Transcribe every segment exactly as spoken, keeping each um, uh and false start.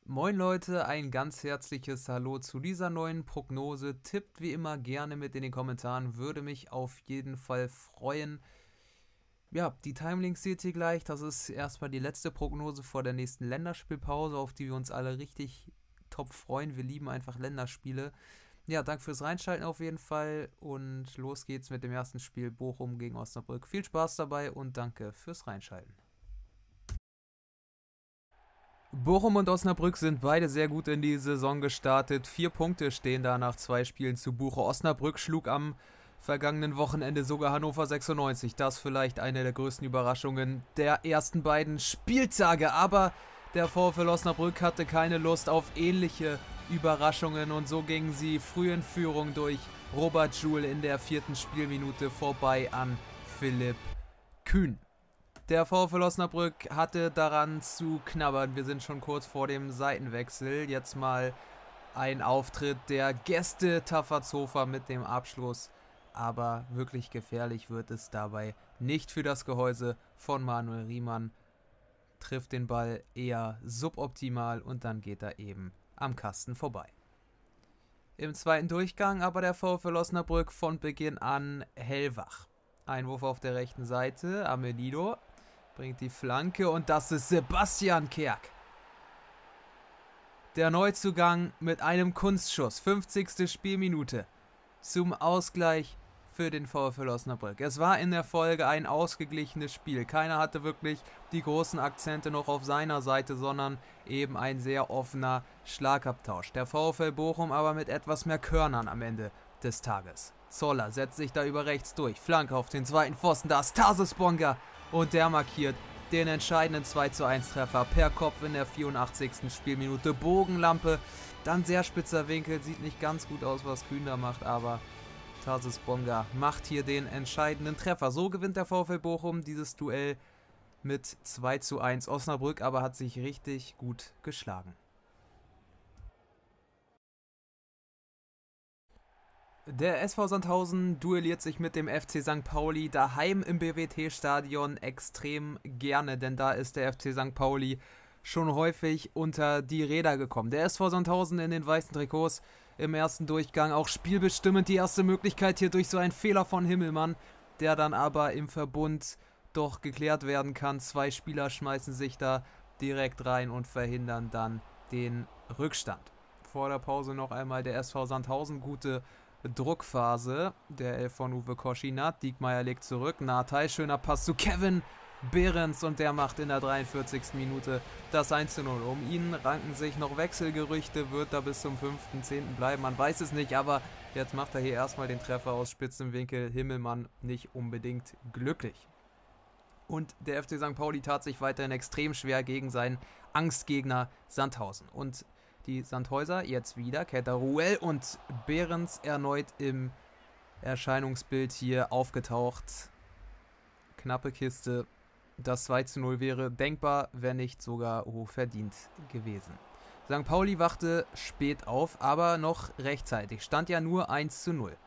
Moin Leute, ein ganz herzliches Hallo zu dieser neuen Prognose. Tippt wie immer gerne mit in den Kommentaren, würde mich auf jeden Fall freuen. Ja, die Timelinks seht ihr gleich. Das ist erstmal die letzte Prognose vor der nächsten Länderspielpause, auf die wir uns alle richtig top freuen. Wir lieben einfach Länderspiele. Ja, danke fürs Reinschalten auf jeden Fall und los geht's mit dem ersten Spiel Bochum gegen Osnabrück. Viel Spaß dabei und danke fürs Reinschalten. Bochum und Osnabrück sind beide sehr gut in die Saison gestartet. Vier Punkte stehen da nach zwei Spielen zu Buche. Osnabrück schlug am vergangenen Wochenende sogar Hannover sechsundneunzig. Das vielleicht eine der größten Überraschungen der ersten beiden Spieltage. Aber der VfL Osnabrück hatte keine Lust auf ähnliche Überraschungen und so gingen sie früh in Führung durch Robert Joule in der vierten Spielminute vorbei an Philipp Kühn. Der VfL Osnabrück hatte daran zu knabbern. Wir sind schon kurz vor dem Seitenwechsel. Jetzt mal ein Auftritt der Gäste Taffertshofer mit dem Abschluss. Aber wirklich gefährlich wird es dabei nicht für das Gehäuse von Manuel Riemann. Trifft den Ball eher suboptimal und dann geht er eben am Kasten vorbei. Im zweiten Durchgang aber der VfL Osnabrück von Beginn an hellwach. Einwurf auf der rechten Seite, Amelido bringt die Flanke und das ist Sebastian Kerk. Der Neuzugang mit einem Kunstschuss, fünfzigste Spielminute, zum Ausgleich für den VfL Osnabrück. Es war in der Folge ein ausgeglichenes Spiel. Keiner hatte wirklich die großen Akzente noch auf seiner Seite, sondern eben ein sehr offener Schlagabtausch. Der VfL Bochum aber mit etwas mehr Körnern am Ende des Tages. Zoller setzt sich da über rechts durch. Flanke auf den zweiten Pfosten. Da ist Tarsis Bonga. Und der markiert den entscheidenden zwei zu eins Treffer per Kopf in der vierundachtzigsten Spielminute. Bogenlampe. Dann sehr spitzer Winkel. Sieht nicht ganz gut aus, was Kühn da macht. Aber Tarsis Bonga macht hier den entscheidenden Treffer. So gewinnt der VfL Bochum dieses Duell mit zwei zu eins. Osnabrück aber hat sich richtig gut geschlagen. Der S V Sandhausen duelliert sich mit dem F C Sankt Pauli daheim im B W T-Stadion extrem gerne, denn da ist der F C Sankt Pauli schon häufig unter die Räder gekommen. Der S V Sandhausen in den weißen Trikots im ersten Durchgang auch spielbestimmend. Die erste Möglichkeit hier durch so einen Fehler von Himmelmann, der dann aber im Verbund doch geklärt werden kann. Zwei Spieler schmeißen sich da direkt rein und verhindern dann den Rückstand. Vor der Pause noch einmal der S V Sandhausen, gute Druckphase. Der Elf von Uwe Koschinat. Diekmeyer legt zurück. Nathai, schöner Pass zu Kevin Behrens und der macht in der dreiundvierzigsten Minute das eins zu null. Um ihn ranken sich noch Wechselgerüchte, wird da bis zum fünften zehnten bleiben, man weiß es nicht, aber jetzt macht er hier erstmal den Treffer aus spitzem Winkel. Himmelmann nicht unbedingt glücklich. Und der F C Sankt Pauli tat sich weiterhin extrem schwer gegen seinen Angstgegner Sandhausen. Und die Sandhäuser jetzt wieder, Ketteruel und Behrens erneut im Erscheinungsbild hier aufgetaucht. Knappe Kiste. Das zwei zu null wäre denkbar, wenn nicht sogar hochverdient gewesen. Sankt Pauli wachte spät auf, aber noch rechtzeitig. Stand ja nur eins zu null.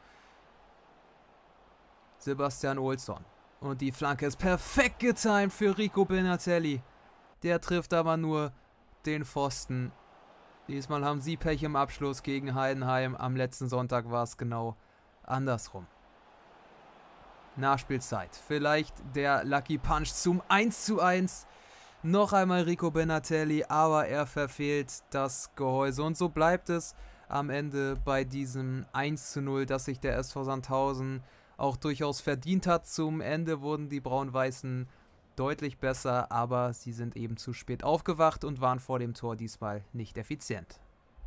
Sebastian Olsson. Und die Flanke ist perfekt getimt für Rico Benatelli. Der trifft aber nur den Pfosten. Diesmal haben sie Pech im Abschluss gegen Heidenheim. Am letzten Sonntag war es genau andersrum. Nachspielzeit. Vielleicht der Lucky Punch zum eins zu eins. Noch einmal Rico Benatelli, aber er verfehlt das Gehäuse. Und so bleibt es am Ende bei diesem eins zu null, dass sich der S V Sandhausen auch durchaus verdient hat. Zum Ende wurden die Braun-Weißen deutlich besser, aber sie sind eben zu spät aufgewacht und waren vor dem Tor diesmal nicht effizient.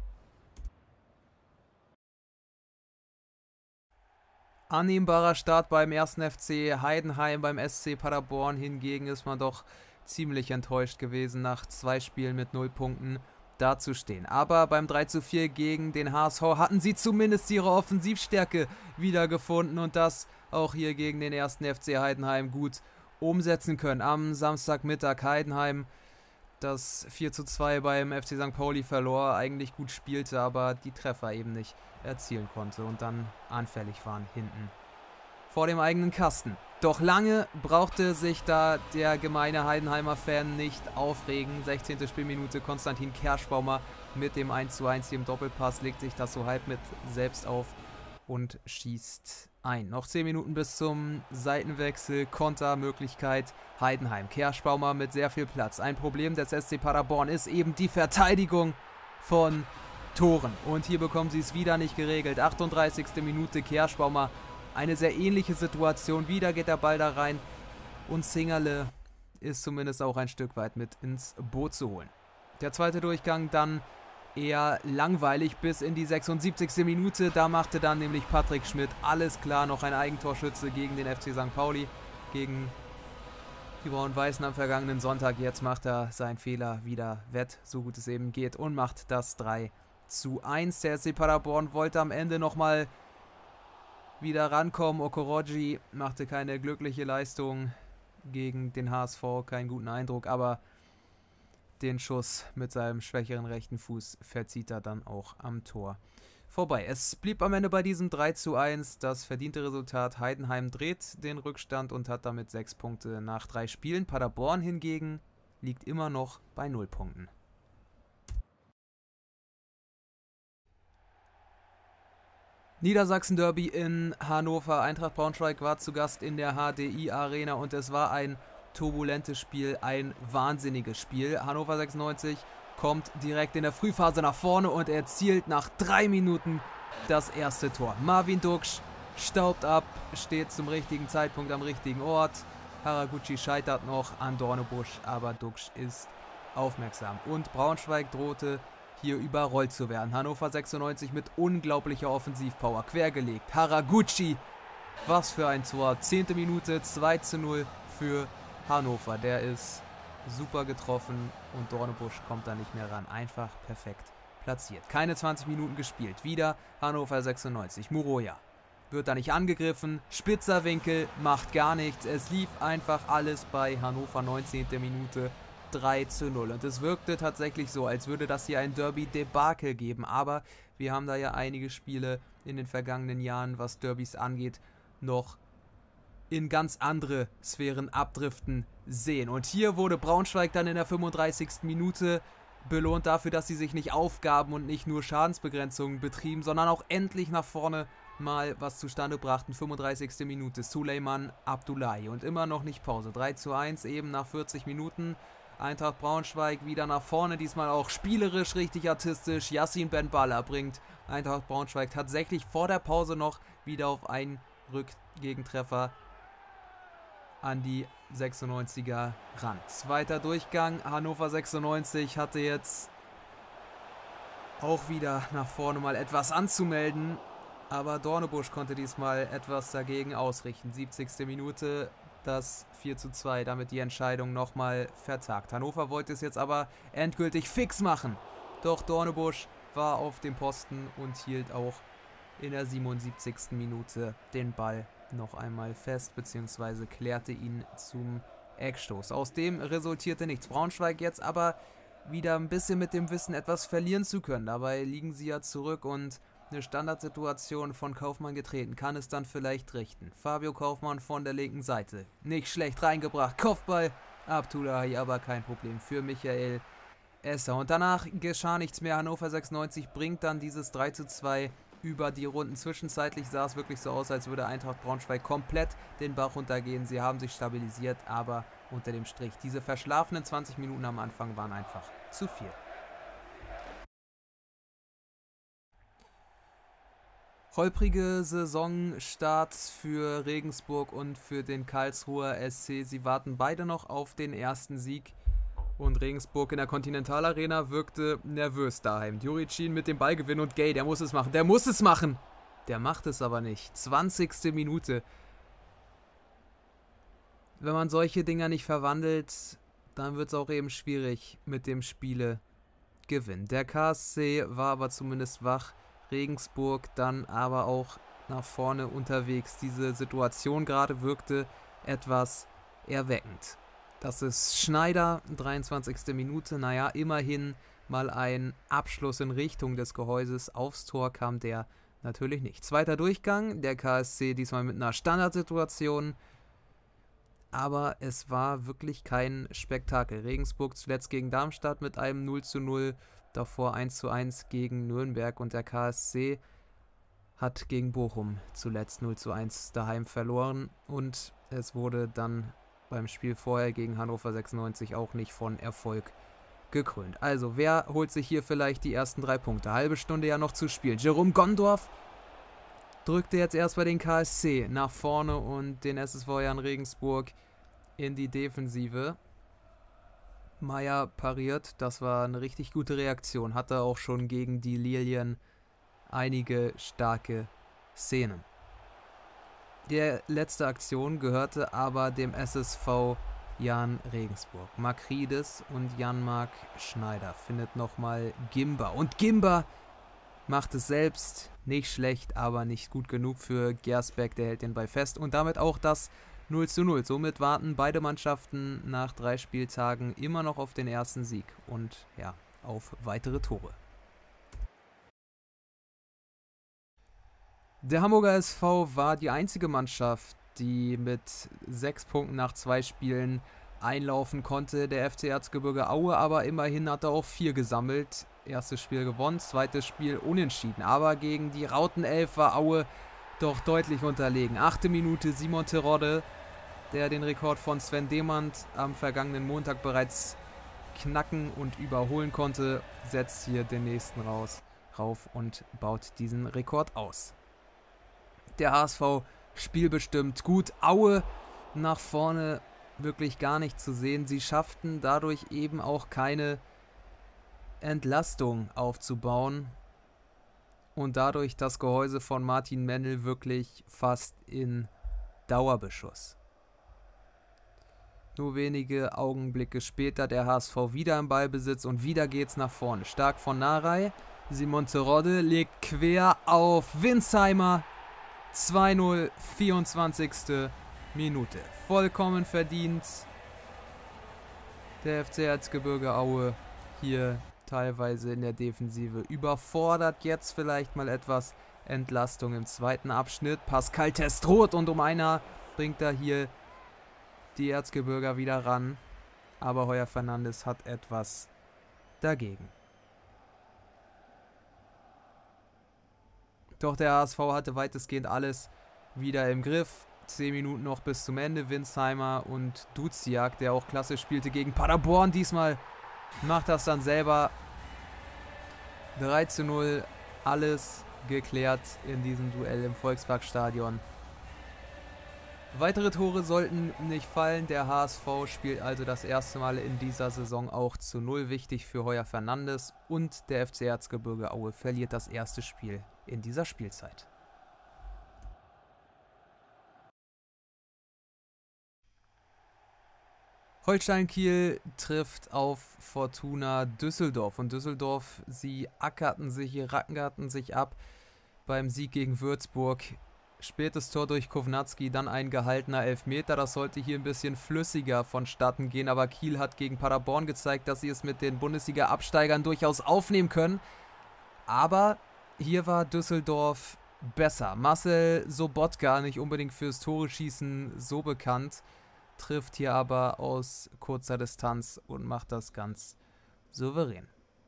Annehmbarer Start beim ersten F C Heidenheim, beim S C Paderborn hingegen ist man doch ziemlich enttäuscht gewesen, nach zwei Spielen mit null Punkten dazustehen. Aber beim drei zu vier gegen den H S V hatten sie zumindest ihre Offensivstärke wiedergefunden und das auch hier gegen den ersten F C Heidenheim gut umsetzen können. Am Samstagmittag Heidenheim, das vier zu zwei beim F C Sankt Pauli verlor, eigentlich gut spielte, aber die Treffer eben nicht erzielen konnte und dann anfällig waren hinten vor dem eigenen Kasten. Doch lange brauchte sich da der gemeine Heidenheimer Fan nicht aufregen. sechzehnte Spielminute, Konstantin Kerschbaumer mit dem eins zu eins hier im Doppelpass legt sich das so halb mit selbst auf und schießt ein. Noch zehn Minuten bis zum Seitenwechsel, Kontermöglichkeit Heidenheim. Kerschbaumer mit sehr viel Platz. Ein Problem des S C Paderborn ist eben die Verteidigung von Toren. Und hier bekommen sie es wieder nicht geregelt. achtunddreißigste Minute, Kerschbaumer. Eine sehr ähnliche Situation. Wieder geht der Ball da rein. Und Zingerle ist zumindest auch ein Stück weit mit ins Boot zu holen. Der zweite Durchgang dann eher langweilig bis in die sechsundsiebzigste Minute. Da machte dann nämlich Patrick Schmidt alles klar. Noch ein Eigentorschütze gegen den F C Sankt Pauli. Gegen die Braun-Weißen am vergangenen Sonntag. Jetzt macht er seinen Fehler wieder wett, so gut es eben geht. Und macht das drei zu eins. Der S C Paderborn wollte am Ende nochmal wieder rankommen. Okoroji machte keine glückliche Leistung gegen den H S V, keinen guten Eindruck, aber den Schuss mit seinem schwächeren rechten Fuß verzieht er dann auch am Tor vorbei. Es blieb am Ende bei diesem drei zu eins, das verdiente Resultat. Heidenheim dreht den Rückstand und hat damit sechs Punkte nach drei Spielen. Paderborn hingegen liegt immer noch bei null Punkten. Niedersachsen-Derby in Hannover. Eintracht Braunschweig war zu Gast in der H D I-Arena und es war ein turbulentes Spiel, ein wahnsinniges Spiel. Hannover sechsundneunzig kommt direkt in der Frühphase nach vorne und erzielt nach drei Minuten das erste Tor. Marvin Duksch staubt ab, steht zum richtigen Zeitpunkt am richtigen Ort. Haraguchi scheitert noch an Dornebusch, aber Duksch ist aufmerksam. Und Braunschweig drohte hier überrollt zu werden. Hannover sechsundneunzig mit unglaublicher Offensivpower quergelegt. Haraguchi, was für ein Tor. zehnte Minute, zwei zu null für Hannover. Der ist super getroffen und Dornebusch kommt da nicht mehr ran. Einfach perfekt platziert. Keine zwanzig Minuten gespielt. Wieder Hannover sechsundneunzig. Muroya wird da nicht angegriffen. Spitzer Winkel, macht gar nichts. Es lief einfach alles bei Hannover. neunzehnte Minute. drei zu null. Und es wirkte tatsächlich so, als würde das hier ein Derby-Debakel geben. Aber wir haben da ja einige Spiele in den vergangenen Jahren, was Derbys angeht, noch in ganz andere Sphären abdriften sehen. Und hier wurde Braunschweig dann in der fünfunddreißigsten Minute belohnt dafür, dass sie sich nicht aufgaben und nicht nur Schadensbegrenzungen betrieben, sondern auch endlich nach vorne mal was zustande brachten. fünfunddreißigste Minute, Suleiman Abdullahi. Und immer noch nicht Pause. drei zu eins eben nach vierzig Minuten. Eintracht Braunschweig wieder nach vorne, diesmal auch spielerisch richtig artistisch. Yassin Ben Balla bringt Eintracht Braunschweig tatsächlich vor der Pause noch wieder auf einen Rückgegentreffer an die sechsundneunziger ran. Zweiter Durchgang, Hannover sechsundneunzig hatte jetzt auch wieder nach vorne mal etwas anzumelden, aber Dornebusch konnte diesmal etwas dagegen ausrichten. siebzigste Minute, das vier zu zwei, damit die Entscheidung nochmal vertagt. Hannover wollte es jetzt aber endgültig fix machen. Doch Dornebusch war auf dem Posten und hielt auch in der siebenundsiebzigsten Minute den Ball noch einmal fest, beziehungsweise klärte ihn zum Eckstoß. Aus dem resultierte nichts. Braunschweig jetzt aber wieder ein bisschen mit dem Wissen, etwas verlieren zu können. Dabei liegen sie ja zurück und eine Standardsituation von Kaufmann getreten, kann es dann vielleicht richten. Fabio Kaufmann von der linken Seite. Nicht schlecht reingebracht. Kopfball. Abdullahi, aber kein Problem für Michael Esser. Und danach geschah nichts mehr. Hannover sechsundneunzig bringt dann dieses drei zu zwei über die Runden. Zwischenzeitlich sah es wirklich so aus, als würde Eintracht Braunschweig komplett den Bach runtergehen. Sie haben sich stabilisiert, aber unter dem Strich. Diese verschlafenen zwanzig Minuten am Anfang waren einfach zu viel. Holprige Saisonstart für Regensburg und für den Karlsruher S C. Sie warten beide noch auf den ersten Sieg. Und Regensburg in der Continental-Arena wirkte nervös daheim. Juricin mit dem Ballgewinn und Gay, der muss es machen. Der muss es machen! Der macht es aber nicht. zwanzigste Minute. Wenn man solche Dinger nicht verwandelt, dann wird es auch eben schwierig mit dem Spielegewinn. Der K S C war aber zumindest wach. Regensburg dann aber auch nach vorne unterwegs. Diese Situation gerade wirkte etwas erweckend. Das ist Schneider, dreiundzwanzigste Minute. Naja, immerhin mal ein Abschluss in Richtung des Gehäuses. Aufs Tor kam der Natürlich nicht. Zweiter Durchgang, der K S C diesmal mit einer Standardsituation. Aber es war wirklich kein Spektakel. Regensburg zuletzt gegen Darmstadt mit einem null zu null, davor eins zu eins gegen Nürnberg und der K S C hat gegen Bochum zuletzt null zu eins daheim verloren und es wurde dann beim Spiel vorher gegen Hannover sechsundneunzig auch nicht von Erfolg gekrönt. Also, wer holt sich hier vielleicht die ersten drei Punkte? Halbe Stunde ja noch zu spielen. Jerome Gondorf drückte jetzt erst bei den K S C nach vorne und den S S V Jan Regensburg in die Defensive. Meier pariert, das war eine richtig gute Reaktion. Hatte auch schon gegen die Lilien einige starke Szenen. Die letzte Aktion gehörte aber dem S S V Jan Regensburg. Makridis und Jan-Marc Schneider findet nochmal Gimba. Und Gimba macht es selbst nicht schlecht, aber nicht gut genug für Gersbeck. Der hält den Ball fest und damit auch das null zu null. Somit warten beide Mannschaften nach drei Spieltagen immer noch auf den ersten Sieg und ja, auf weitere Tore. Der Hamburger S V war die einzige Mannschaft, die mit sechs Punkten nach zwei Spielen einlaufen konnte. Der F C Erzgebirge Aue aber immerhin hat er auch vier gesammelt. Erstes Spiel gewonnen, zweites Spiel unentschieden. Aber gegen die Rautenelf war Aue doch deutlich unterlegen. Achte Minute, Simon Terodde, der den Rekord von Sven Demand am vergangenen Montag bereits knacken und überholen konnte, setzt hier den nächsten raus, rauf und baut diesen Rekord aus. Der H S V spielbestimmt gut. Aue nach vorne wirklich gar nicht zu sehen. Sie schafften dadurch eben auch keine Entlastung aufzubauen und dadurch das Gehäuse von Martin Mendel wirklich fast in Dauerbeschuss. Nur wenige Augenblicke später der H S V wieder im Ballbesitz und wieder geht's nach vorne. Stark von Narei. Simon Terodde legt quer auf Winsheimer. zwei null, vierundzwanzigste Minute. Vollkommen verdient. Der F C Erzgebirge Aue hier teilweise in der Defensive überfordert. Jetzt vielleicht mal etwas Entlastung im zweiten Abschnitt. Pascal Testroth und um einer bringt er hier die Erzgebirger wieder ran. Aber Heuer Fernandes hat etwas dagegen. Doch der H S V hatte weitestgehend alles wieder im Griff. Zehn Minuten noch bis zum Ende. Winsheimer und Duziak, der auch klasse spielte gegen Paderborn. Diesmal macht das dann selber. drei zu null. Alles geklärt in diesem Duell im Volksparkstadion. Weitere Tore sollten nicht fallen. Der H S V spielt also das erste Mal in dieser Saison auch zu null. Wichtig für Heuer Fernandes. Und der F C Erzgebirge Aue verliert das erste Spiel in dieser Spielzeit. Holstein Kiel trifft auf Fortuna Düsseldorf. Und Düsseldorf, sie ackerten sich, rackerten sich ab beim Sieg gegen Würzburg. Spätes Tor durch Kovnatski, dann ein gehaltener Elfmeter. Das sollte hier ein bisschen flüssiger vonstatten gehen. Aber Kiel hat gegen Paderborn gezeigt, dass sie es mit den Bundesliga-Absteigern durchaus aufnehmen können. Aber hier war Düsseldorf besser. Marcel Sobotka, nicht unbedingt fürs Tore-Schießen so bekannt, trifft hier aber aus kurzer Distanz und macht das ganz souverän.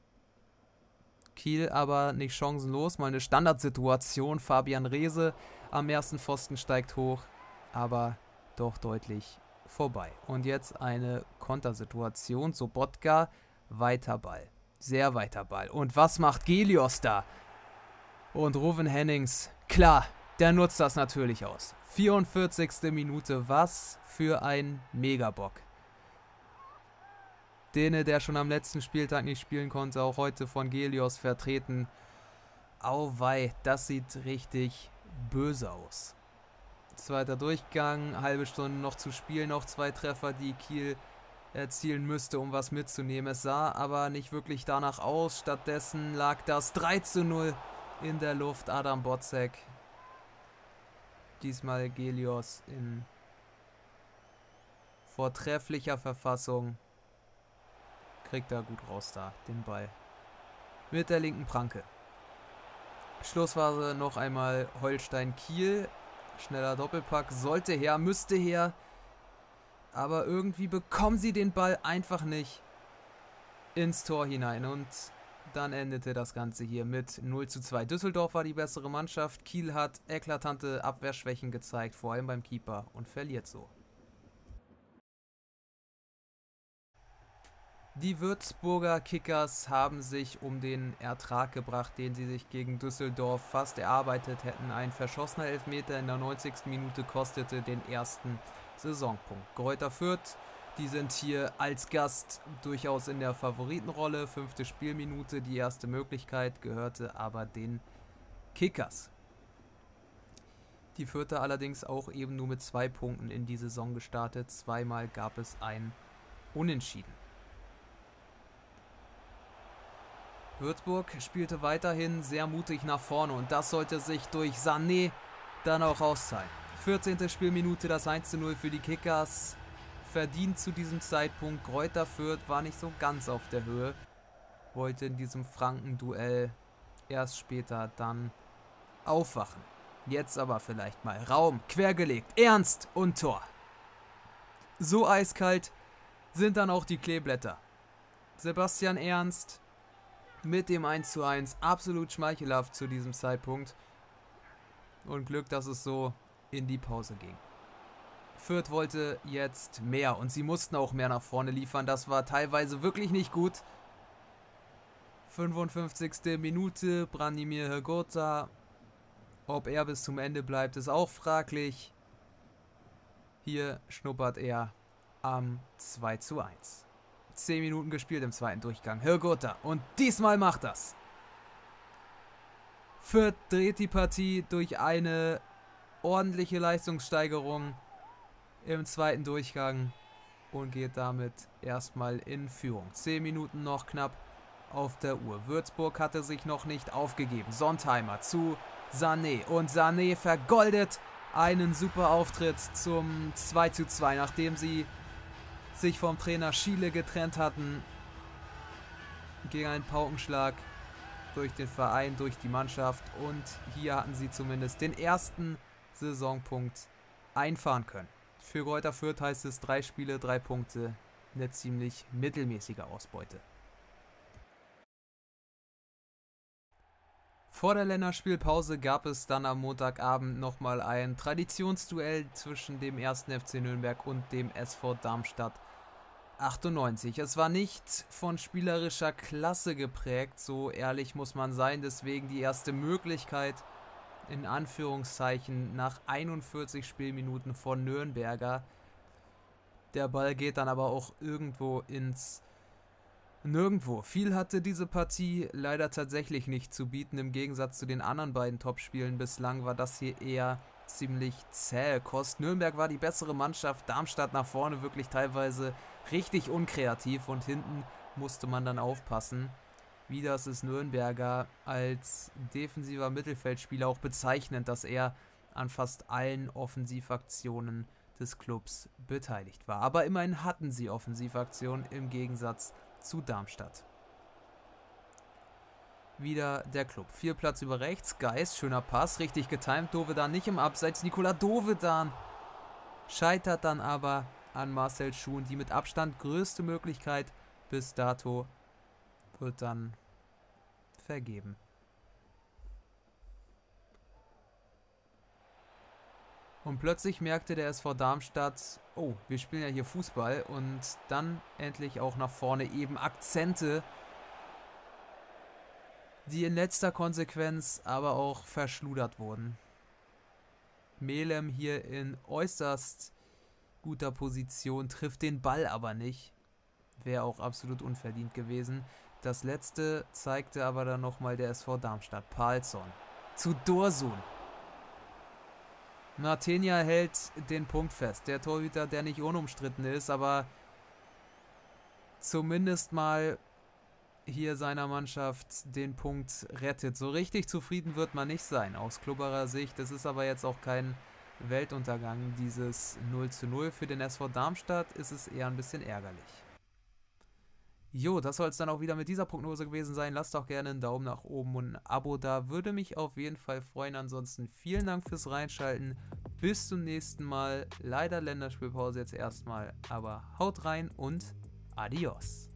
Kiel aber nicht chancenlos, mal eine Standardsituation. Fabian Reese am ersten Pfosten steigt hoch, aber doch deutlich vorbei. Und jetzt eine Kontersituation. Sobotka, weiter Ball. Sehr weiter Ball. Und was macht Gelios da? Und Ruven Hennings, klar, der nutzt das natürlich aus. vierundvierzigste Minute, was für ein Megabock. Dene, der schon am letzten Spieltag nicht spielen konnte, auch heute von Gelios vertreten. Auwei, das sieht richtig böse aus. Zweiter Durchgang, halbe Stunde noch zu spielen, noch zwei Treffer, die Kiel erzielen müsste, um was mitzunehmen. Es sah aber nicht wirklich danach aus. Stattdessen lag das drei zu null in der Luft. Adam Botzek. Diesmal Gelios in vortrefflicher Verfassung. Kriegt er gut raus da, den Ball. Mit der linken Pranke. Schlussphase noch einmal Holstein-Kiel. Schneller Doppelpack, sollte her, müsste her. Aber irgendwie bekommen sie den Ball einfach nicht ins Tor hinein. Und dann endete das Ganze hier mit null zu zwei. Düsseldorf war die bessere Mannschaft. Kiel hat eklatante Abwehrschwächen gezeigt, vor allem beim Keeper, und verliert so. Die Würzburger Kickers haben sich um den Ertrag gebracht, den sie sich gegen Düsseldorf fast erarbeitet hätten. Ein verschossener Elfmeter in der neunzigsten Minute kostete den ersten Saisonpunkt. Greuther Fürth, die sind hier als Gast durchaus in der Favoritenrolle. Fünfte Spielminute, die erste Möglichkeit gehörte aber den Kickers. Die Fürther allerdings auch eben nur mit zwei Punkten in die Saison gestartet. Zweimal gab es ein Unentschieden. Würzburg spielte weiterhin sehr mutig nach vorne und das sollte sich durch Sané dann auch auszahlen. vierzehnte Spielminute, das eins zu null für die Kickers. Verdient zu diesem Zeitpunkt. Greuther Fürth war nicht so ganz auf der Höhe. Wollte in diesem Franken-Duell erst später dann aufwachen. Jetzt aber vielleicht mal Raum, quergelegt, Ernst und Tor. So eiskalt sind dann auch die Kleeblätter. Sebastian Ernst mit dem eins zu eins, absolut schmeichelhaft zu diesem Zeitpunkt. Und Glück, dass es so in die Pause ging. Fürth wollte jetzt mehr und sie mussten auch mehr nach vorne liefern. Das war teilweise wirklich nicht gut. fünfundfünfzigste Minute, Branimir Hrgota. Ob er bis zum Ende bleibt, ist auch fraglich. Hier schnuppert er am zwei zu eins. zehn Minuten gespielt im zweiten Durchgang. Hrgota. Und diesmal macht das. Fürth dreht die Partie durch eine ordentliche Leistungssteigerung im zweiten Durchgang und geht damit erstmal in Führung. zehn Minuten noch knapp auf der Uhr. Würzburg hatte sich noch nicht aufgegeben. Sontheimer zu Sané. Und Sané vergoldet einen super Auftritt zum zwei zu zwei, nachdem sie sich vom Trainer Schiele getrennt hatten, gegen einen Paukenschlag durch den Verein, durch die Mannschaft, und hier hatten sie zumindest den ersten Saisonpunkt einfahren können. Für Greuther Fürth heißt es drei Spiele, drei Punkte, eine ziemlich mittelmäßige Ausbeute. Vor der Länderspielpause gab es dann am Montagabend nochmal ein Traditionsduell zwischen dem ersten F C Nürnberg und dem S V Darmstadt achtundneunzig. Es war nicht von spielerischer Klasse geprägt, so ehrlich muss man sein, deswegen die erste Möglichkeit in Anführungszeichen nach einundvierzig Spielminuten von Nürnberger. Der Ball geht dann aber auch irgendwo ins Nirgendwo. Viel hatte diese Partie leider tatsächlich nicht zu bieten. Im Gegensatz zu den anderen beiden Topspielen bislang war das hier eher ziemlich zäh Kost. Nürnberg war die bessere Mannschaft, Darmstadt nach vorne wirklich teilweise richtig unkreativ und hinten musste man dann aufpassen. Wie das ist Nürnberger als defensiver Mittelfeldspieler auch bezeichnend, dass er an fast allen Offensivaktionen des Clubs beteiligt war. Aber immerhin hatten sie Offensivaktionen im Gegensatz zu Darmstadt. Wieder der Club. Vier Platz über rechts. Geist, schöner Pass, richtig getimt. Dovedan nicht im Abseits. Nikola Dovedan scheitert dann aber an Marcel Schuhn. Die mit Abstand größte Möglichkeit bis dato wird dann vergeben. Und plötzlich merkte der S V Darmstadt, oh, wir spielen ja hier Fußball, und dann endlich auch nach vorne eben Akzente, die in letzter Konsequenz aber auch verschludert wurden. Melem hier in äußerst guter Position, trifft den Ball aber nicht. Wäre auch absolut unverdient gewesen. Das letzte zeigte aber dann nochmal der S V Darmstadt. Palsson zu Dorsun. Martinia hält den Punkt fest. Der Torhüter, der nicht unumstritten ist, aber zumindest mal hier seiner Mannschaft den Punkt rettet. So richtig zufrieden wird man nicht sein aus Klubberer Sicht. Das ist aber jetzt auch kein Weltuntergang, dieses null zu null. Für den S V Darmstadt ist es eher ein bisschen ärgerlich. Jo, das soll es dann auch wieder mit dieser Prognose gewesen sein. Lasst doch gerne einen Daumen nach oben und ein Abo da. Würde mich auf jeden Fall freuen. Ansonsten vielen Dank fürs Reinschalten. Bis zum nächsten Mal. Leider Länderspielpause jetzt erstmal. Aber haut rein und adios.